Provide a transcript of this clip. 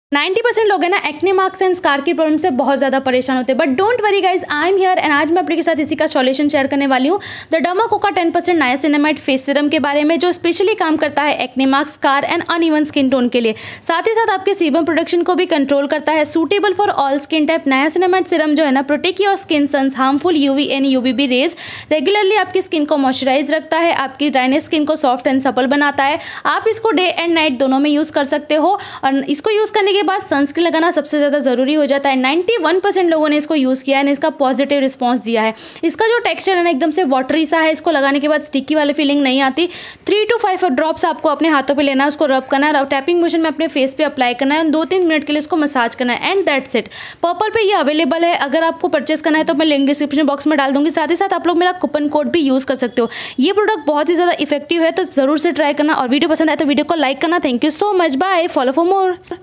90% लोग हैं ना एक्ने मार्क्स एंड स्कार की प्रॉब्लम से बहुत ज़्यादा परेशान होते हैं, but don't worry guys, I am here and आज मैं आपके साथ इसी का सॉल्यूशन शेयर करने वाली हूँ। द डर्माकोका 10% नायासिनामाइड फेस सीरम के बारे में, जो स्पेशली काम करता है acne marks, scar and uneven skin tone के लिए। साथ ही साथ आपके सीबम प्रोडक्शन को भी कंट्रोल करता है। Suitable for all skin type niacinamide serum जो है ना, protect your skin sun's harmful UV and UVB rays. Regularly आपकी स्किन को मॉइस्चराइज रखता है, आपकी ड्राइनेस स्किन को सॉफ्ट एंड सपल बनाता है। आप इसको डे एंड नाइट दोनों में यूज़ कर सकते हो और इसको यूज़ करने के बाद सनस्क्रीन लगाना सबसे ज़्यादा ज़रूरी हो जाता है। 91% लोगों ने इसको यूज़ किया है, इसका पॉजिटिव रिस्पांस दिया है। इसका जो टेक्सचर है ना, एकदम से वाटरी सा है। इसको लगाने के बाद स्टिकी वाली फीलिंग नहीं आती। 3 to 5 ड्रॉप्स आपको अपने हाथों पे लेना है, उसको रब करना है और टैपिंग मोशन में अपने फेस पे अप्लाई करना है। 2-3 मिनट के लिए इसको मसाज करना है एंड दैट्स इट। पर्पल पे ये अवेलेबल है। अगर आपको परचेस करना है तो मैं लिंक डिस्क्रिप्शन बॉक्स में डाल दूंगी। साथ ही साथ आप लोग मेरा कूपन कोड भी यूज़ कर सकते हो। ये प्रोडक्ट बहुत ही ज़्यादा इफेक्टिव है, तो ज़रूर से ट्राई करना और वीडियो पसंद आए तो वीडियो को लाइक करना। Thank you so much, bye, follow for more.